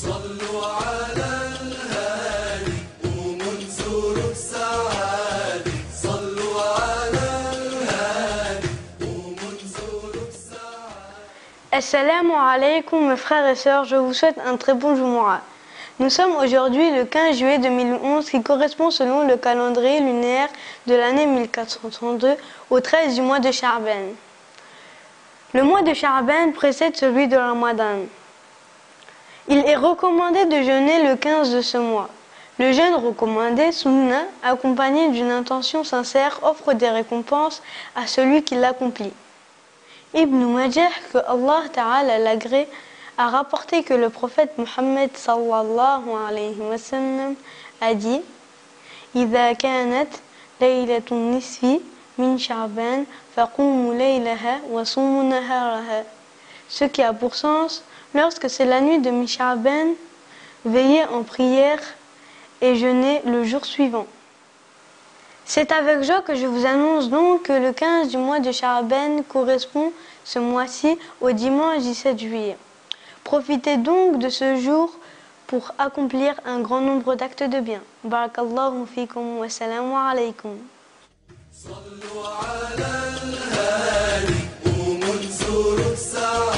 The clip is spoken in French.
صلوا على الهادي ومنزور بسعادة صلوا على الهادي ومنزور بسعادة. Assalamu alaikum mes frères et sœurs, je vous souhaite un très bon Jumu'ah. Nous sommes aujourd'hui le 15 juillet 2011 qui correspond selon le calendrier lunaire de l'année 1432 au 13 du mois de Sha'ban. Le mois de Sha'ban précède celui de Ramadan. Il est recommandé de jeûner le 15 de ce mois. Le jeûne recommandé, Sunna, accompagné d'une intention sincère, offre des récompenses à celui qui l'accomplit. Ibn Majah, que Allah Ta'ala l'agrée, a rapporté que le prophète Muhammad sallallahu alayhi wa sallam a dit إذا كانت ليلة النصف من شعبان فقوموا ليلها وصوموا نهارها. Ce qui a pour sens, lorsque c'est la nuit de Mi-Sha'ban, veillez en prière et jeûnez le jour suivant. C'est avec joie que je vous annonce donc que le 15 du mois de Sha'ban correspond ce mois-ci au dimanche 17 juillet. Profitez donc de ce jour pour accomplir un grand nombre d'actes de bien. Barakallahu fikum wa salamu alaykum. صلوا على الهادي ومنزور بسعادة